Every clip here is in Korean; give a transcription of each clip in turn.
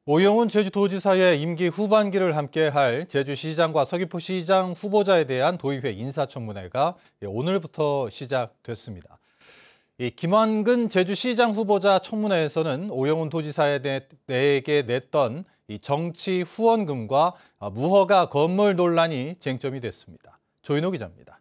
오영훈 제주도지사의 임기 후반기를 함께할 제주시장과 서귀포시장 후보자에 대한 도의회 인사청문회가 오늘부터 시작됐습니다. 김완근 제주시장 후보자 청문회에서는 오영훈 도지사에게 냈던 정치 후원금과 무허가 건물 논란이 쟁점이 됐습니다. 조인호 기자입니다.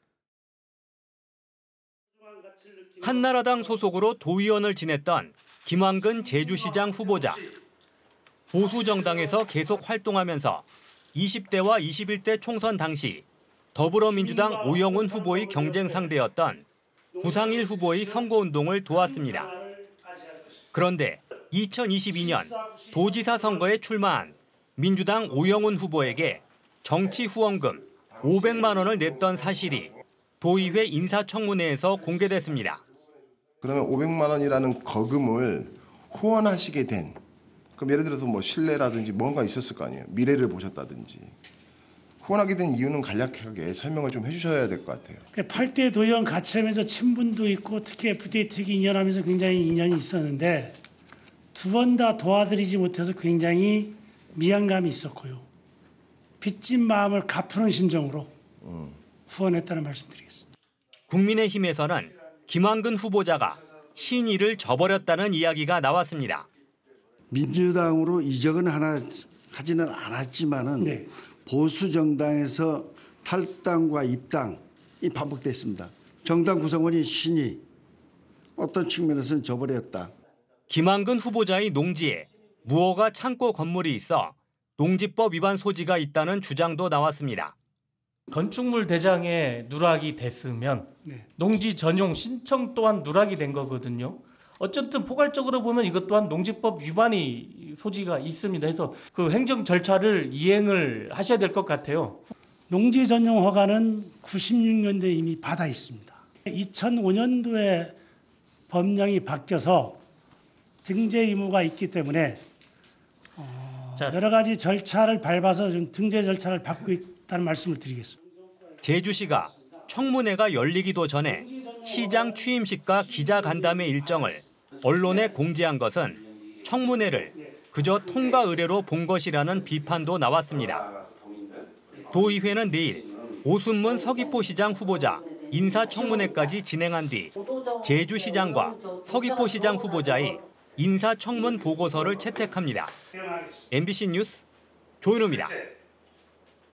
한나라당 소속으로 도의원을 지냈던 김완근 제주시장 후보자. 보수 정당에서 계속 활동하면서 20대와 21대 총선 당시 더불어민주당 오영훈 후보의 경쟁 상대였던 구상일 후보의 선거운동을 도왔습니다. 그런데 2022년 도지사 선거에 출마한 민주당 오영훈 후보에게 정치 후원금 500만 원을 냈던 사실이 도의회 인사청문회에서 공개됐습니다. 그러면 500만 원이라는 거금을 후원하시게 된, 그럼 예를 들어서 뭐 신뢰라든지 뭔가 있었을 거 아니에요. 미래를 보셨다든지. 후원하게 된 이유는 간략하게 설명을 좀 해주셔야 될 것 같아요. 8대 도의원 같이 하면서 친분도 있고 특히 FTA 특위 인연하면서 굉장히 인연이 있었는데 두 번 다 도와드리지 못해서 굉장히 미안감이 있었고요. 빚진 마음을 갚는 심정으로 후원했다는 말씀드리겠습니다. 국민의힘에서는 김완근 후보자가 신의를 저버렸다는 이야기가 나왔습니다. 민주당으로 이적은 하지는 않았지만은 네. 보수 정당에서 탈당과 입당이 반복됐습니다. 정당 구성원이 신이 어떤 측면에서는 저버렸다. 김완근 후보자의 농지에 무허가 창고 건물이 있어 농지법 위반 소지가 있다는 주장도 나왔습니다. 건축물 대장에 누락이 됐으면 농지 전용 신청 또한 누락이 된 거거든요. 어쨌든 포괄적으로 보면 이것 또한 농지법 위반이 소지가 있습니다. 그래서 그 행정 절차를 이행을 하셔야 될 것 같아요. 농지 전용 허가는 96년도에 이미 받아 있습니다. 2005년도에 법령이 바뀌어서 등재 의무가 있기 때문에 여러 가지 절차를 밟아서 좀 등재 절차를 밟고 있다는 말씀을 드리겠습니다. 제주시가 청문회가 열리기도 전에 시장 취임식과 기자간담회 일정을 언론에 공지한 것은 청문회를 그저 통과 의례로 본 것이라는 비판도 나왔습니다. 도의회는 내일 오순문 서귀포시장 후보자 인사청문회까지 진행한 뒤 제주시장과 서귀포시장 후보자의 인사청문 보고서를 채택합니다. MBC 뉴스 조인호입니다.